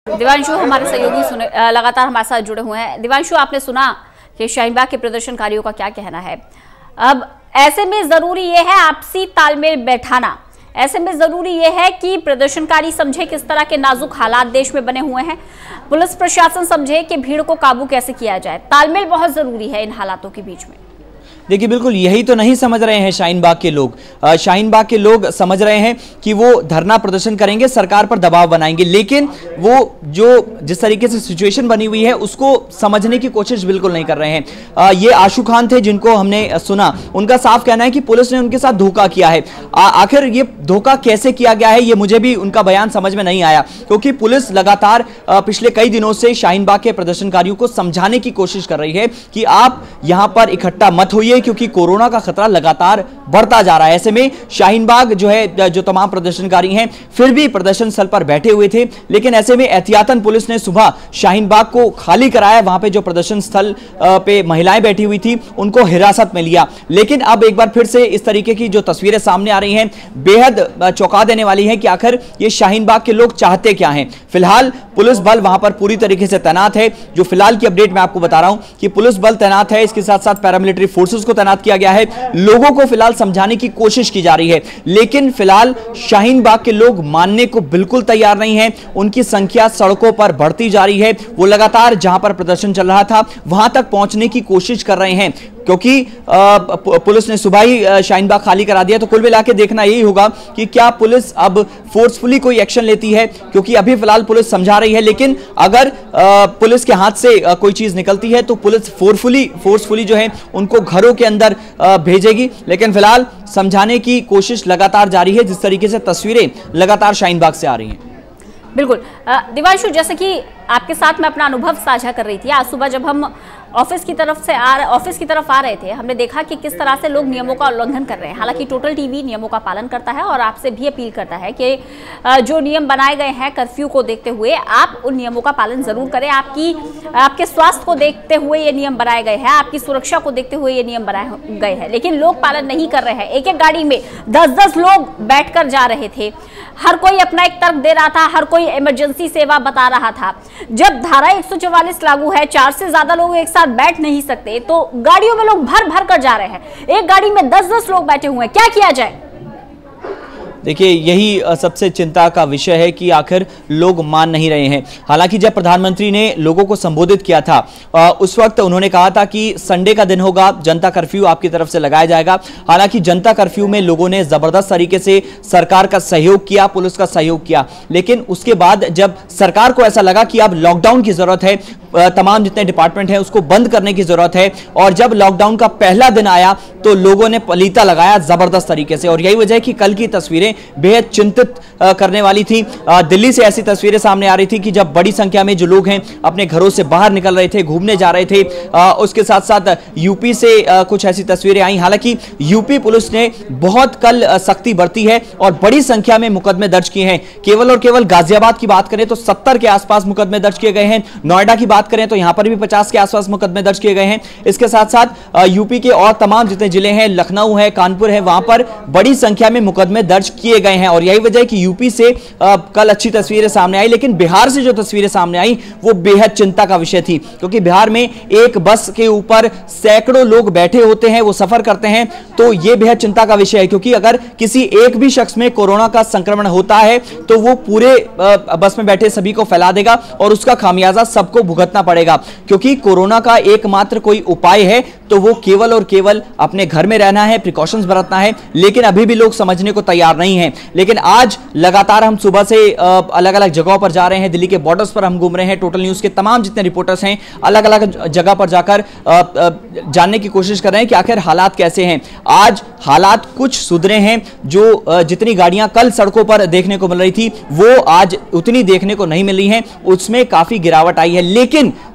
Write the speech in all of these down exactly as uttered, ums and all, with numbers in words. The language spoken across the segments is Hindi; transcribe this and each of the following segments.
दिवांशु हमारे सहयोगी सुने लगातार हमारे साथ जुड़े हुए हैं। दिवांशु, आपने सुना कि शाहीन बाग के प्रदर्शनकारियों का क्या कहना है। अब ऐसे में जरूरी यह है आपसी तालमेल बैठाना, ऐसे में जरूरी यह है कि प्रदर्शनकारी समझे किस तरह के नाजुक हालात देश में बने हुए हैं, पुलिस प्रशासन समझे कि भीड़ को काबू कैसे किया जाए। तालमेल बहुत जरूरी है इन हालातों के बीच में। देखिए, बिल्कुल यही तो नहीं समझ रहे हैं शाहीन बाग के लोग। शाहीन बाग के लोग समझ रहे हैं कि वो धरना प्रदर्शन करेंगे, सरकार पर दबाव बनाएंगे, लेकिन वो जो जिस तरीके से सिचुएशन बनी हुई है उसको समझने की कोशिश बिल्कुल नहीं कर रहे हैं। आ, ये आशु खान थे जिनको हमने सुना, उनका साफ कहना है कि पुलिस ने उनके साथ धोखा किया है। आखिर ये धोखा कैसे किया गया है, ये मुझे भी उनका बयान समझ में नहीं आया, क्योंकि पुलिस लगातार पिछले कई दिनों से शाहीन बाग के प्रदर्शनकारियों को समझाने की कोशिश कर रही है कि आप यहां पर इकट्ठा मत होइए, क्योंकि कोरोना का खतरा लगातार बढ़ता जा रहा है। ऐसे में शाहीन बाग जो है, जो तमाम प्रदर्शनकारी हैं फिर भी प्रदर्शन स्थल पर बैठे हुए थे, लेकिन ऐसे में एहतियातन पुलिस ने सुबह शाहीन बाग को खाली कराया। वहां पे जो प्रदर्शन स्थल पे महिलाएं बैठी हुई थी उनको हिरासत में लिया। लेकिन अब एक बार फिर से इस तरीके की जो तस्वीरें सामने आ रही हैं बेहद चौंका देने वाली है कि आखिर ये शाहीन बाग के लोग चाहते क्या हैं। फिलहाल पुलिस बल वहां पर पूरी तरीके से तैनात है। जो फिलहाल की अपडेट मैं आपको बता रहा हूं कि पुलिस बल तैनात है, इसके साथ साथ पैरामिलिट्री फोर्सेस को तैनात किया गया है। लोगों को फिलहाल समझाने की कोशिश की जा रही है, लेकिन फिलहाल शाहीन बाग के लोग मानने को बिल्कुल तैयार नहीं है। उनकी संख्या सड़कों पर बढ़ती जा रही है। वो लगातार जहां पर प्रदर्शन चल रहा था वहां तक पहुंचने की कोशिश कर रहे हैं, क्योंकि पुलिस ने सुबह ही शाहीन बाग खाली करा दिया। तो कुल मिला के देखना यही होगा कि क्या पुलिस अब फोर्सफुली कोई एक्शन लेती है, क्योंकि अभी फिलहाल पुलिस समझा रही है, लेकिन अगर पुलिस के हाथ से कोई चीज निकलती है तो पुलिस फोर्सफुली फोर्सफुली जो है उनको घरों के अंदर भेजेगी। लेकिन फिलहाल समझाने की कोशिश लगातार जारी है, जिस तरीके से तस्वीरें लगातार शाहीन बाग से आ रही हैं। बिल्कुल दिवांशु, जैसे कि आपके साथ मैं अपना अनुभव साझा कर रही थी, आज सुबह जब हम ऑफिस की तरफ से आ ऑफिस की तरफ आ रहे थे, हमने देखा कि किस तरह से लोग नियमों का उल्लंघन कर रहे हैं। हालांकि टोटल टीवी नियमों का पालन करता है और आपसे भी अपील करता है कि जो नियम बनाए गए हैं कर्फ्यू को देखते हुए आप उन नियमों का पालन जरूर करें। आपकी आपके स्वास्थ्य को देखते हुए ये नियम बनाए गए हैं, आपकी सुरक्षा को देखते हुए ये नियम बनाए गए हैं, लेकिन लोग पालन नहीं कर रहे हैं। एक एक गाड़ी में दस दस लोग बैठ कर जा रहे थे, हर कोई अपना एक तर्क दे रहा था, हर कोई इमरजेंसी सेवा बता रहा था। जब धारा एक सौ चौवालीस लागू है, चार से ज्यादा लोग एक साथ बैठ नहीं सकते, तो गाड़ियों में लोग भर भर कर जा रहे हैं। एक गाड़ी में दस दस लोग बैठे हुए हैं, क्या किया जाए? देखिए, यही सबसे चिंता का विषय है कि आखिर लोग मान नहीं रहे हैं। हालांकि जब प्रधानमंत्री ने लोगों को संबोधित किया था उस वक्त उन्होंने कहा था कि संडे का दिन होगा, जनता कर्फ्यू आपकी तरफ से लगाया जाएगा। हालांकि जनता कर्फ्यू में लोगों ने जबरदस्त तरीके से सरकार का सहयोग किया, पुलिस का सहयोग किया, लेकिन उसके बाद जब सरकार को ऐसा लगा कि अब लॉकडाउन की जरूरत है, तमाम जितने डिपार्टमेंट हैं उसको बंद करने की जरूरत है, और जब लॉकडाउन का पहला दिन आया तो लोगों ने पलीता लगाया जबरदस्त तरीके से। और यही वजह है कि कल की तस्वीरें बेहद चिंतित करने वाली थी। दिल्ली से ऐसी तस्वीरें सामने आ रही थी कि जब बड़ी संख्या में जो लोग हैं अपने घरों से बाहर निकल रहे थे, घूमने जा रहे थे। उसके साथ साथ यूपी से कुछ ऐसी तस्वीरें आई। हालांकि यूपी पुलिस ने बहुत कल सख्ती बरती है और बड़ी संख्या में मुकदमे दर्ज किए हैं। केवल और केवल गाजियाबाद की बात करें तो सत्तर के आसपास मुकदमे दर्ज किए गए हैं। नोएडा की बात करें तो यहां पर भी पचास के आसपास मुकदमे दर्ज किए गए हैं। इसके साथ साथ यूपी के और तमाम जितने जिले हैं, लखनऊ है, कानपुर है, वहां पर बड़ी संख्या में मुकदमे दर्ज किए गए हैं। और यही वजह है कि यूपी से आ, कल अच्छी तस्वीरें सामने आई, लेकिन बिहार से जो तस्वीरें सामने आई वो बेहद चिंता का विषय थी, क्योंकि बिहार में एक बस के ऊपर सैकड़ों लोग बैठे होते हैं, वो सफर करते हैं। तो यह बेहद चिंता का विषय है, क्योंकि अगर किसी एक भी शख्स में कोरोना का संक्रमण होता है तो वो पूरे आ, बस में बैठे सभी को फैला देगा और उसका खामियाजा सबको भुगतना पड़ेगा। क्योंकि कोरोना का एकमात्र कोई उपाय है तो वो केवल और केवल अपने घर में रहना है, प्रिकॉशंस बरतना है, लेकिन अभी भी लोग समझने को तैयार नहीं हैं। लेकिन आज लगातार हम सुबह से अलग अलग जगहों पर जा रहे हैं, दिल्ली के बॉर्डर्स पर हम घूम रहे हैं। टोटल न्यूज़ के तमाम जितने रिपोर्टर्स हैं अलग अलग जगह पर जाकर जानने की कोशिश कर रहे हैं कि आखिर हालात कैसे हैं। आज हालात कुछ सुधरे हैं, जो जितनी गाड़ियां कल सड़कों पर देखने को मिल रही थी वो आज उतनी देखने को नहीं मिल रही हैं, उसमें काफी गिरावट आई है। लेकिन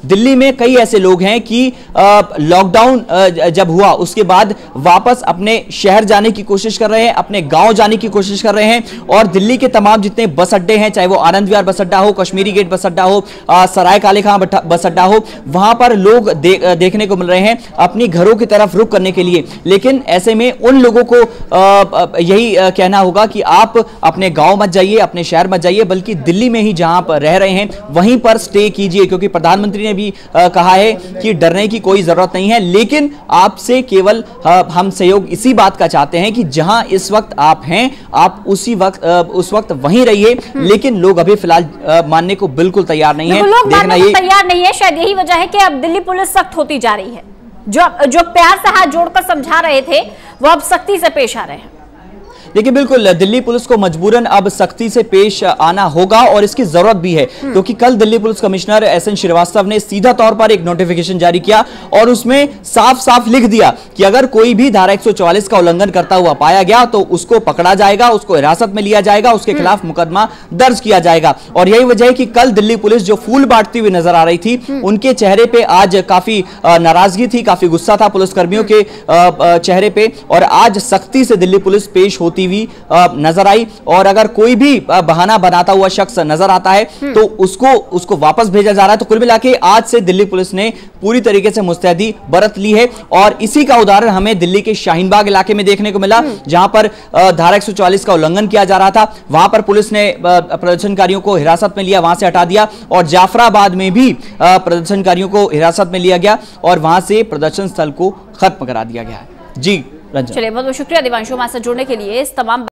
दिल्ली में कई ऐसे लोग हैं कि लॉकडाउन जब हुआ उसके बाद वापस अपने शहर जाने की कोशिश कर रहे हैं, अपने गांव जाने की कोशिश कर रहे हैं। और दिल्ली के तमाम जितने बस अड्डे हैं, चाहे वो आनंद विहार बस अड्डा हो, कश्मीरी गेट बस अड्डा हो, सराय काले खां बस अड्डा हो, वहां पर लोग दे, देखने को मिल रहे हैं अपनी घरों की तरफ रुख करने के लिए। लेकिन ऐसे में उन लोगों को आ, यही आ, कहना होगा कि आप अपने गांव मत जाइए, अपने शहर मत जाइए, बल्कि दिल्ली में ही जहां पर रह रहे हैं वहीं पर स्टे कीजिए, क्योंकि प्रधानमंत्री ने भी आ, कहा है कि डरने की कोई जरूरत नहीं है। लेकिन आपसे केवल आ, हम सहयोग इसी बात का चाहते हैं कि जहां इस वक्त आप हैं आप उसी वक्त आ, उस वक्त वहीं रहिए। लेकिन लोग अभी फिलहाल मानने को बिल्कुल तैयार नहीं है, लोग मानने को तैयार नहीं है। शायद यही वजह है कि अब दिल्ली पुलिस सख्त होती जा रही है। जो जो प्यार से हाथ जोड़कर समझा रहे थे वो अब सख्ती से पेश आ रहे हैं। देखिए, बिल्कुल दिल्ली पुलिस को मजबूरन अब सख्ती से पेश आना होगा और इसकी जरूरत भी है, क्योंकि कल Delhi police commissioner S N Shrivastava ने सीधा तौर पर एक नोटिफिकेशन जारी किया और उसमें साफ साफ लिख दिया कि अगर कोई भी धारा एक सौ चौवालीस का उल्लंघन करता हुआ पाया गया तो उसको पकड़ा जाएगा, उसको हिरासत में लिया जाएगा, उसके खिलाफ मुकदमा दर्ज किया जाएगा। और यही वजह है कि कल दिल्ली पुलिस जो फूल बांटती हुई नजर आ रही थी, उनके चेहरे पे आज काफी नाराजगी थी, काफी गुस्सा था पुलिसकर्मियों के चेहरे पे। और आज सख्ती से दिल्ली पुलिस पेश होती हुई नजर आई। और अगर कोई भी बहाना बनाता हुआ शख्स नजर आता है तो उसको उसको वापस भेजा जा रहा है। तो कुल मिला के आज से दिल्ली पुलिस ने पूरी तरीके से मुस्तैदी बरत ली है। और इसी का उदाहरण हमें दिल्ली के शाहीन बाग इलाके में देखने को मिला, जहां पर धारा एक सौ चौवालीस का उल्लंघन किया जा रहा था। वहां पर पुलिस ने प्रदर्शनकारियों को हिरासत में लिया, वहां से हटा दिया। और जाफराबाद में भी प्रदर्शनकारियों को हिरासत में लिया गया और वहां से प्रदर्शन स्थल को खत्म करा दिया गया है। जी रंजन। चलिए, बहुत बहुत शुक्रिया दिवांशु हमारे साथ जुड़ने के लिए। इस तमाम